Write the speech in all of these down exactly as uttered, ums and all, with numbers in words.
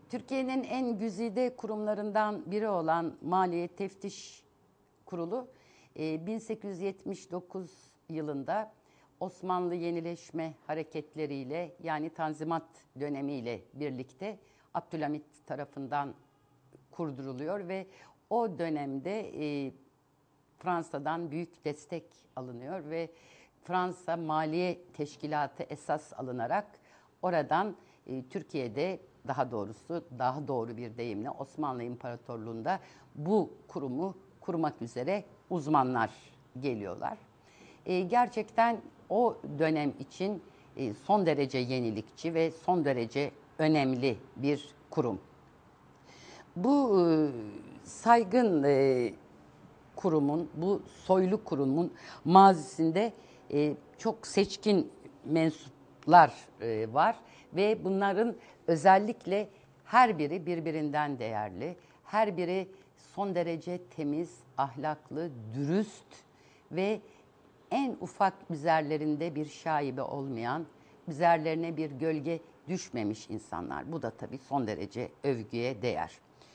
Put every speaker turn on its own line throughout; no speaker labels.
Türkiye'nin en güzide kurumlarından biri olan Maliye Teftiş Kurulu bin sekiz yüz yetmiş dokuz yılında Osmanlı yenileşme hareketleriyle yani Tanzimat dönemiyle birlikte Abdülhamit tarafından kurduruluyor ve o dönemde e, Fransa'dan büyük destek alınıyor ve Fransa Maliye Teşkilatı esas alınarak oradan e, Türkiye'de daha doğrusu daha doğru bir deyimle Osmanlı İmparatorluğu'nda bu kurumu kurmak üzere uzmanlar geliyorlar. E, gerçekten o dönem için e, son derece yenilikçi ve son derece önemli bir kurum. Bu e, saygın e, kurumun, bu soylu kurumun mazisinde e, çok seçkin mensuplar e, var ve bunların özellikle her biri birbirinden değerli, her biri son derece temiz, ahlaklı, dürüst ve en ufak üzerlerinde bir şaibe olmayan, üzerlerine bir gölge düşmemiş insanlar. Bu da tabii son derece övgüye değer.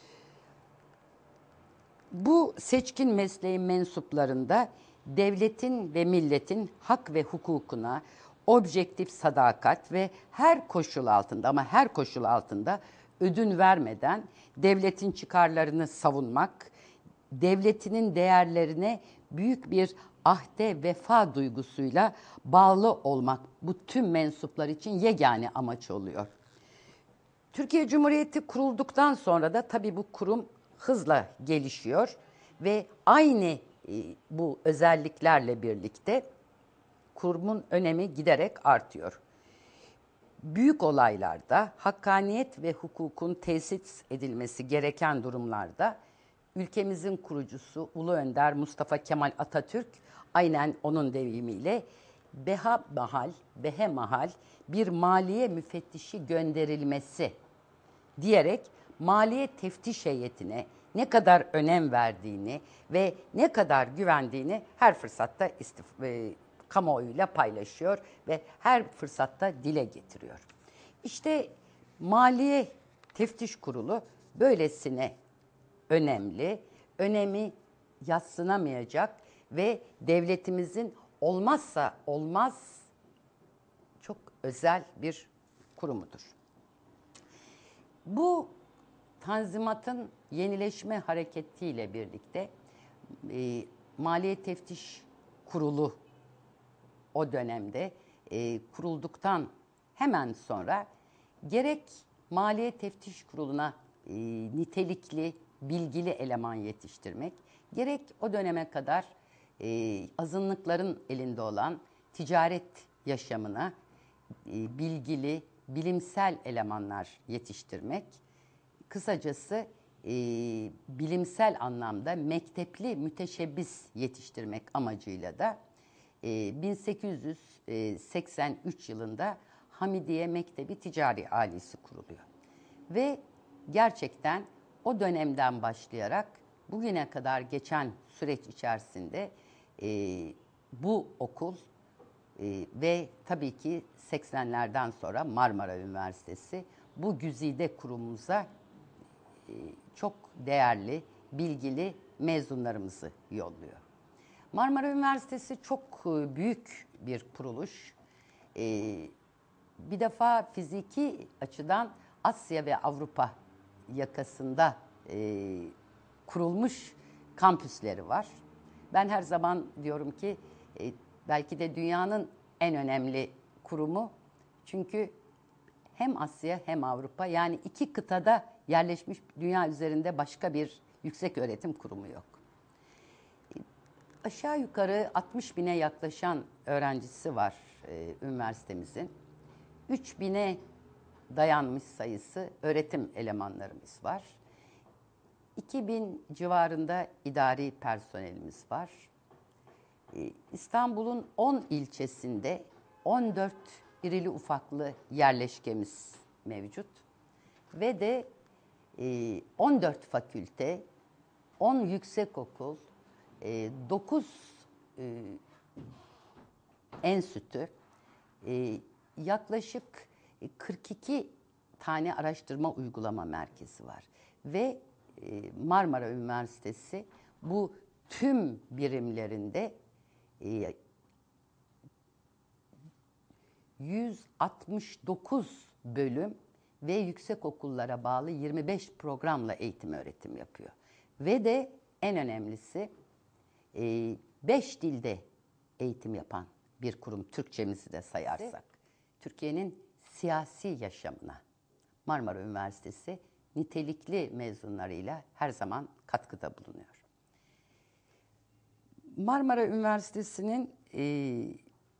Bu seçkin mesleğin mensuplarında devletin ve milletin hak ve hukukuna objektif sadakat ve her koşul altında ama her koşul altında ödün vermeden devletin çıkarlarını savunmak, devletinin değerlerine büyük bir ahde vefa duygusuyla bağlı olmak bu tüm mensuplar için yegane amaç oluyor. Türkiye Cumhuriyeti kurulduktan sonra da tabii bu kurum hızla gelişiyor ve aynı e, bu özelliklerle birlikte kurumun önemi giderek artıyor. Büyük olaylarda, hakkaniyet ve hukukun tesis edilmesi gereken durumlarda ülkemizin kurucusu Ulu Önder Mustafa Kemal Atatürk aynen onun deyimiyle beha mahal, behe mahal bir maliye müfettişi gönderilmesi diyerek maliye teftiş heyetine ne kadar önem verdiğini ve ne kadar güvendiğini her fırsatta istif- e, kamuoyuyla paylaşıyor ve her fırsatta dile getiriyor. İşte Maliye Teftiş Kurulu böylesine önemli, önemi yadsınamayacak ve devletimizin olmazsa olmaz çok özel bir kurumudur. Bu Tanzimat'ın yenileşme hareketiyle birlikte e, Maliye Teftiş Kurulu o dönemde e, kurulduktan hemen sonra gerek Maliye Teftiş Kurulu'na e, nitelikli, bilgili eleman yetiştirmek, gerek o döneme kadar e, azınlıkların elinde olan ticaret yaşamına e, bilgili, bilimsel elemanlar yetiştirmek, kısacası e, bilimsel anlamda mektepli müteşebbis yetiştirmek amacıyla da e, bin sekiz yüz seksen üç yılında Hamidiye Mektebi Ticari Alisi kuruluyor. Ve gerçekten o dönemden başlayarak bugüne kadar geçen süreç içerisinde e, bu okul e, ve tabii ki seksenlerden sonra Marmara Üniversitesi bu güzide kurumumuza e, çok değerli, bilgili mezunlarımızı yolluyor. Marmara Üniversitesi çok e, büyük bir kuruluş. E, bir defa fiziki açıdan Asya ve Avrupa yakasında e, kurulmuş kampüsleri var. Ben her zaman diyorum ki e, belki de dünyanın en önemli kurumu. Çünkü hem Asya hem Avrupa yani iki kıtada yerleşmiş dünya üzerinde başka bir yüksek öğretim kurumu yok. E, aşağı yukarı altmış bine yaklaşan öğrencisi var e, üniversitemizin. üç bine dayanmış sayısı öğretim elemanlarımız var. iki bin civarında idari personelimiz var. İstanbul'un on ilçesinde on dört irili ufaklı yerleşkemiz mevcut. Ve de on dört fakülte, on yüksekokul, dokuz enstitü, yaklaşık kırk iki tane araştırma uygulama merkezi var. Ve e, Marmara Üniversitesi bu tüm birimlerinde e, yüz altmış dokuz bölüm ve yüksek okullara bağlı yirmi beş programla eğitim öğretim yapıyor. Ve de en önemlisi beş dilde eğitim yapan bir kurum, Türkçemizi de sayarsak. Türkiye'nin siyasi yaşamına Marmara Üniversitesi nitelikli mezunlarıyla her zaman katkıda bulunuyor. Marmara Üniversitesi'nin e,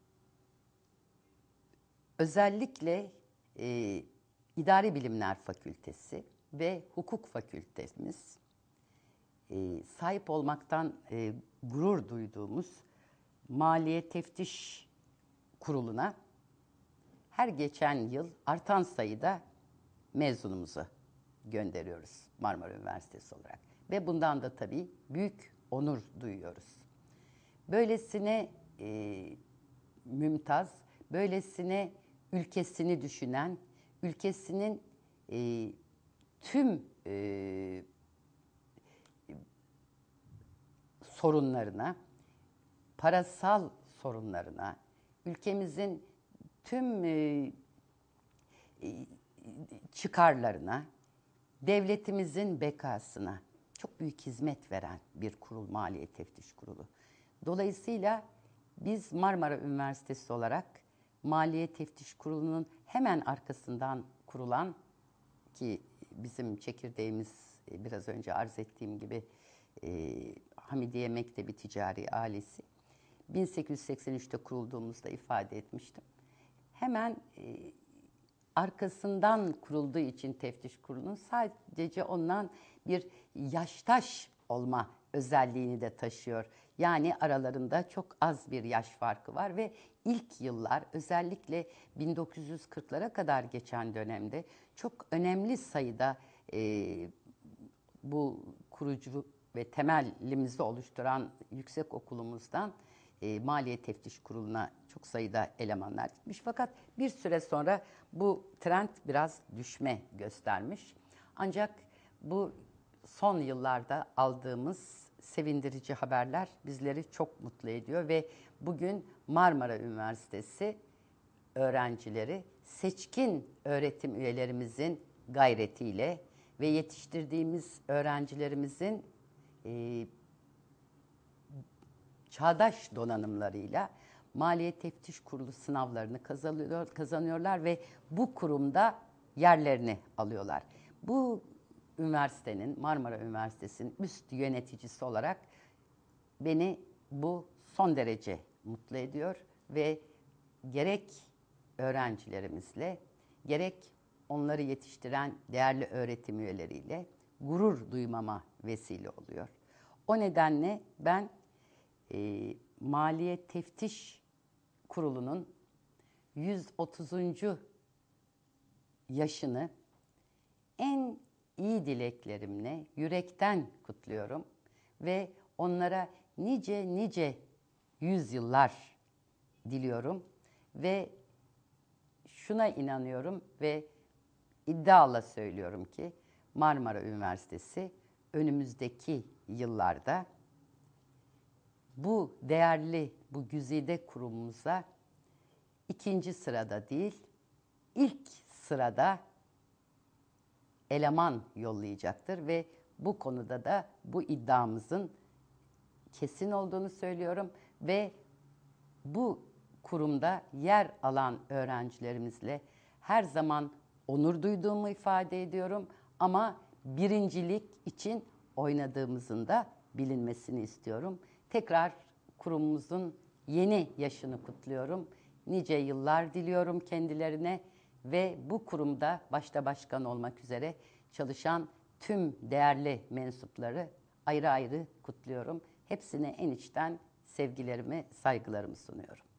özellikle e, İdari Bilimler Fakültesi ve Hukuk Fakültemiz e, sahip olmaktan e, gurur duyduğumuz Maliye Teftiş Kurulu'na her geçen yıl artan sayıda mezunumuzu gönderiyoruz Marmara Üniversitesi olarak. Ve bundan da tabii büyük onur duyuyoruz. Böylesine e, mümtaz, böylesine ülkesini düşünen, ülkesinin e, tüm e, sorunlarına, parasal sorunlarına, ülkemizin tüm e, e, çıkarlarına, devletimizin bekasına çok büyük hizmet veren bir kurul, Maliye Teftiş Kurulu. Dolayısıyla biz Marmara Üniversitesi olarak Maliye Teftiş Kurulu'nun hemen arkasından kurulan, ki bizim çekirdeğimiz biraz önce arz ettiğim gibi e, Hamidiye Mektebi Ticari Ailesi, bin sekiz yüz seksen üçte kurulduğumuzda ifade etmiştim. Hemen e, arkasından kurulduğu için Teftiş Kurulu'nun sadece ondan bir yaştaş olma özelliğini de taşıyor. Yani aralarında çok az bir yaş farkı var ve ilk yıllar, özellikle bin dokuz yüz kırklara kadar geçen dönemde çok önemli sayıda e, bu kurucu ve temelimizi oluşturan yüksek okulumuzdan e, Maliye Teftiş Kurulu'na çok sayıda elemanlar gitmiş. Fakat bir süre sonra bu trend biraz düşme göstermiş. Ancak bu son yıllarda aldığımız sevindirici haberler bizleri çok mutlu ediyor ve bugün Marmara Üniversitesi öğrencileri seçkin öğretim üyelerimizin gayretiyle ve yetiştirdiğimiz öğrencilerimizin e, çağdaş donanımlarıyla Maliye Teftiş Kurulu sınavlarını kazanıyor, kazanıyorlar ve bu kurumda yerlerini alıyorlar. Bu üniversitenin, Marmara Üniversitesi'nin üst yöneticisi olarak beni bu son derece mutlu ediyor ve gerek öğrencilerimizle, gerek onları yetiştiren değerli öğretim üyeleriyle gurur duymama vesile oluyor. O nedenle ben e, Maliye Teftiş Kurulu'nun yüz otuzuncu yaşını en iyi dileklerimle yürekten kutluyorum ve onlara nice nice yüzyıllar diliyorum ve şuna inanıyorum ve iddiayla söylüyorum ki Marmara Üniversitesi önümüzdeki yıllarda bu değerli, bu güzide kurumumuza ikinci sırada değil, ilk sırada eleman yollayacaktır ve bu konuda da bu iddiamızın kesin olduğunu söylüyorum ve bu kurumda yer alan öğrencilerimizle her zaman onur duyduğumu ifade ediyorum ama birincilik için oynadığımızın da bilinmesini istiyorum. Tekrar kurumumuzun yeni yaşını kutluyorum. Nice yıllar diliyorum kendilerine ve bu kurumda başta başkan olmak üzere çalışan tüm değerli mensupları ayrı ayrı kutluyorum. Hepsine en içten sevgilerimi, saygılarımı sunuyorum.